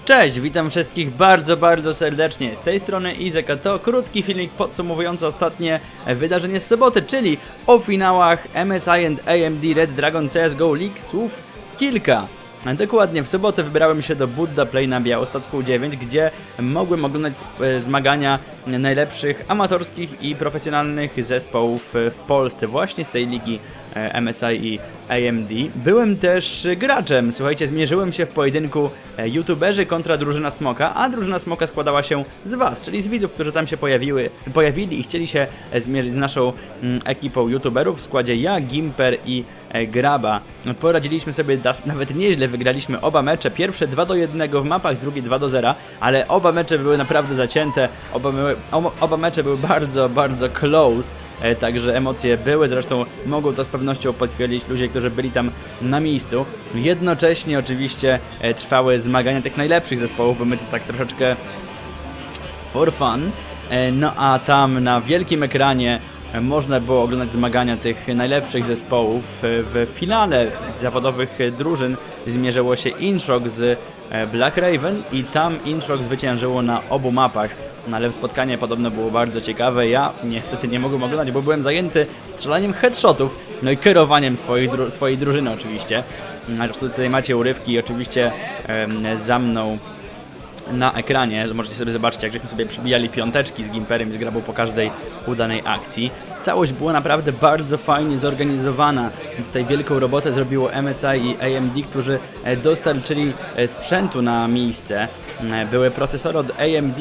Cześć, witam wszystkich bardzo serdecznie. Z tej strony Izek, a to krótki filmik podsumowujący ostatnie wydarzenie z soboty, czyli o finałach MSI and AMD Red Dragon CSGO League. Słów kilka. Dokładnie, w sobotę wybrałem się do Buddha Play na Białostocką 9, gdzie mogłem oglądać zmagania najlepszych amatorskich i profesjonalnych zespołów w Polsce, właśnie z tej ligi MSI i AMD. Byłem też graczem, słuchajcie, zmierzyłem się w pojedynku youtuberzy kontra drużyna Smoka, a drużyna Smoka składała się z was, czyli z widzów, którzy tam się pojawili i chcieli się zmierzyć z naszą ekipą youtuberów w składzie ja, Gimper i Graba. Poradziliśmy sobie nawet nieźle, wygraliśmy oba mecze, pierwsze 2-1 w mapach, drugie 2-0, ale oba mecze były naprawdę zacięte, oba mecze były bardzo close, także emocje były, zresztą mogą to z pewnością potwierdzić ludzie, którzy byli tam na miejscu. Jednocześnie oczywiście trwały zmagania tych najlepszych zespołów, bo my to tak troszeczkę for fun, no a tam na wielkim ekranie można było oglądać zmagania tych najlepszych zespołów. W finale zawodowych drużyn zmierzyło się Inshock z Black Raven i tam Inshock zwyciężyło na obu mapach. No ale spotkanie podobno było bardzo ciekawe. Ja niestety nie mogłem oglądać, bo byłem zajęty strzelaniem headshotów, no i kierowaniem swojej drużyny oczywiście. Zresztą tutaj macie urywki oczywiście za mną na ekranie, że możecie sobie zobaczyć, jak żeśmy sobie przybijali piąteczki z Gimperem i z Grabą po każdej udanej akcji. Całość była naprawdę bardzo fajnie zorganizowana. Tutaj wielką robotę zrobiło MSI i AMD, którzy dostarczyli sprzętu na miejsce. Były procesory od AMD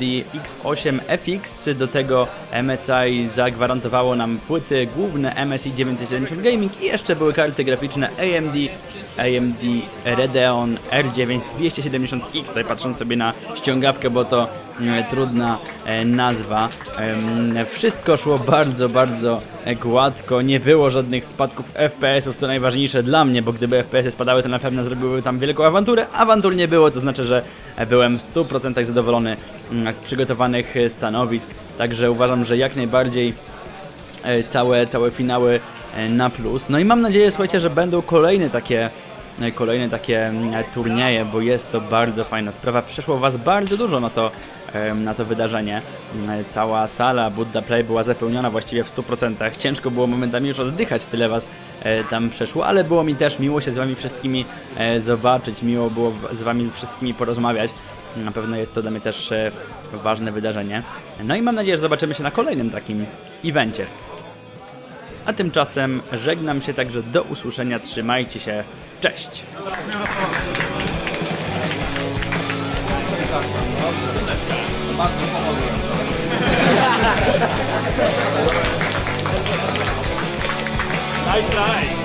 X8 FX, do tego MSI zagwarantowało nam płyty główne MSI 970 Gaming i jeszcze były karty graficzne AMD Radeon R9 270X, tutaj patrząc sobie na ściągawkę, bo to trudna nazwa. Wszystko szło bardzo gładko, nie było żadnych spadków FPS-ów, co najważniejsze dla mnie, bo gdyby FPS-y spadały, to na pewno zrobiłyby tam wielką awanturę. Awantur nie było, to znaczy, że byłem w 100% zadowolony z przygotowanych stanowisk, także uważam, że jak najbardziej całe finały na plus. No i mam nadzieję, słuchajcie, że będą kolejne takie turnieje, bo jest to bardzo fajna sprawa. Przyszło was bardzo dużo na to wydarzenie. Cała sala Buddha Play była zapełniona właściwie w 100%. Ciężko było momentami już oddychać, tyle was tam przeszło, ale było mi też miło się z wami wszystkimi zobaczyć, miło było z wami wszystkimi porozmawiać. Na pewno jest to dla mnie też ważne wydarzenie. No i mam nadzieję, że zobaczymy się na kolejnym takim evencie. A tymczasem żegnam się, także do usłyszenia, trzymajcie się, cześć! Bardzo pomogłem. Nice try.